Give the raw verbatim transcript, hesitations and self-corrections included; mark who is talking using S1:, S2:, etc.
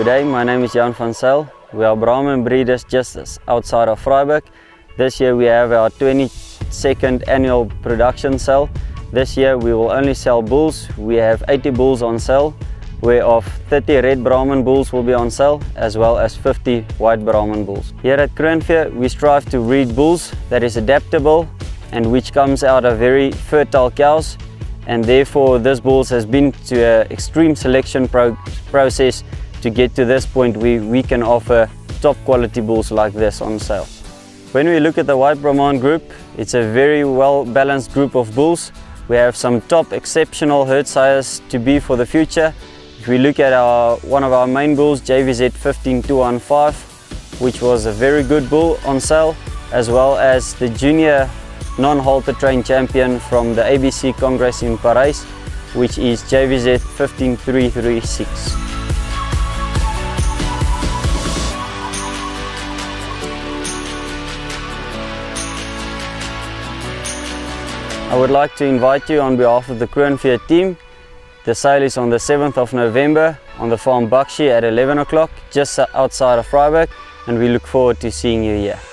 S1: Good day, my name is Jan van Zyl. We are Brahman breeders just outside of Vryburg. This year we have our twenty-second annual production sale. This year we will only sell bulls. We have eighty bulls on sale, whereof thirty red Brahman bulls will be on sale, as well as fifty white Brahman bulls. Here at Kroonvee, we strive to breed bulls that is adaptable and which comes out of very fertile cows, and therefore this bulls has been to an extreme selection pro process to get to this point where we can offer top quality bulls like this on sale. When we look at the white Brahman group, it's a very well balanced group of bulls. We have some top exceptional herd sires to be for the future. If we look at our one of our main bulls, J V Z fifteen two one five, which was a very good bull on sale, as well as the junior non-halter trained champion from the A B C Congress in Paris, which is J V Z fifteen three three six. I would like to invite you on behalf of the Kroonvee team. The sale is on the seventh of November on the farm Bakshi at eleven o'clock, just outside of Vryburg, and we look forward to seeing you here.